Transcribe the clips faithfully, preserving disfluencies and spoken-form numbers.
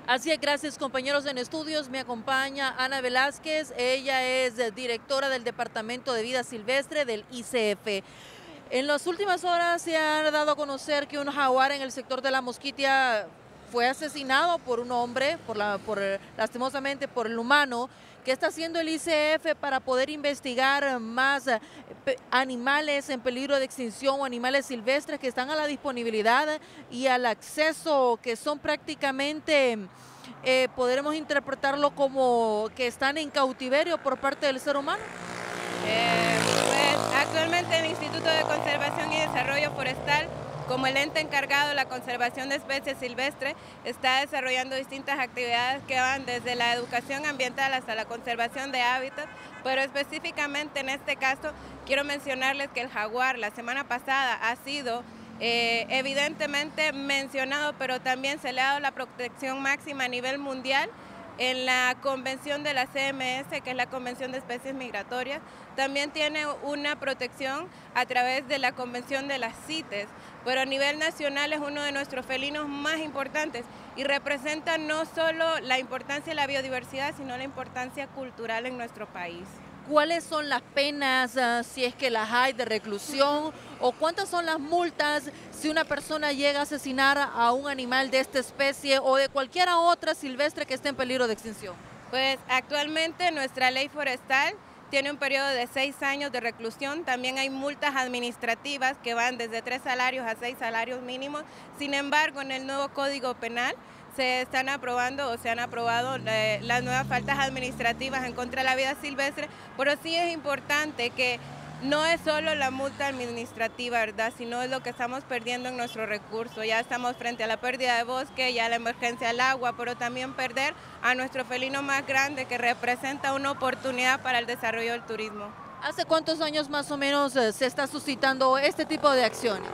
Así es, gracias compañeros en estudios. Me acompaña Ana Velázquez, ella es eh, directora del Departamento de Vida Silvestre del I C F. En las últimas horas se ha dado a conocer que un jaguar en el sector de La Mosquitia fue asesinado por un hombre, por la, por, eh, lastimosamente por el humano. ¿Qué está haciendo el I C F para poder investigar más eh, pe- animales en peligro de extinción o animales silvestres que están a la disponibilidad y al acceso, que son prácticamente, eh, podremos interpretarlo como que están en cautiverio por parte del ser humano? Eh, pues actualmente el Instituto de Conservación y Desarrollo Forestal, como el ente encargado de la conservación de especies silvestres, está desarrollando distintas actividades que van desde la educación ambiental hasta la conservación de hábitats, pero específicamente en este caso quiero mencionarles que el jaguar la semana pasada ha sido eh, evidentemente mencionado, pero también se le ha dado la protección máxima a nivel mundial en la convención de la C M S, que es la Convención de Especies Migratorias. También tiene una protección a través de la convención de las CITES, pero a nivel nacional es uno de nuestros felinos más importantes y representa no solo la importancia de la biodiversidad, sino la importancia cultural en nuestro país. ¿Cuáles son las penas, ah, si es que las hay, de reclusión? ¿O cuántas son las multas si una persona llega a asesinar a un animal de esta especie o de cualquier otra silvestre que esté en peligro de extinción? Pues actualmente nuestra ley forestal tiene un periodo de seis años de reclusión. También hay multas administrativas que van desde tres salarios a seis salarios mínimos. Sin embargo, en el nuevo Código Penal se están aprobando o se han aprobado eh, las nuevas faltas administrativas en contra de la vida silvestre, pero sí es importante que no es solo la multa administrativa, ¿verdad?, sino es lo que estamos perdiendo en nuestro recurso. Ya estamos frente a la pérdida de bosque, ya la emergencia del agua, pero también perder a nuestro felino más grande, que representa una oportunidad para el desarrollo del turismo. ¿Hace cuántos años más o menos eh, se está suscitando este tipo de acciones?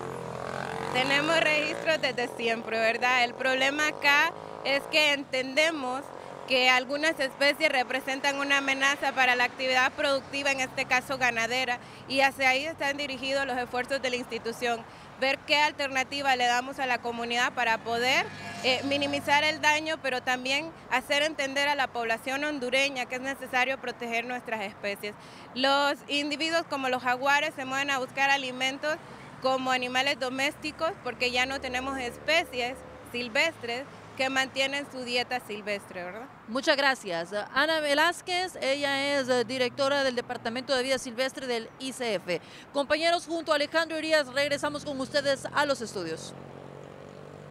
Tenemos registros desde siempre, ¿verdad? El problema acá es que entendemos que algunas especies representan una amenaza para la actividad productiva, en este caso ganadera, y hacia ahí están dirigidos los esfuerzos de la institución. Ver qué alternativa le damos a la comunidad para poder eh, minimizar el daño, pero también hacer entender a la población hondureña que es necesario proteger nuestras especies. Los individuos como los jaguares se mueven a buscar alimentos como animales domésticos, porque ya no tenemos especies silvestres que mantienen su dieta silvestre, ¿verdad? Muchas gracias. Ana Velázquez, ella es eh, directora del Departamento de Vida Silvestre del I C F. Compañeros, junto a Alejandro Urias, regresamos con ustedes a los estudios.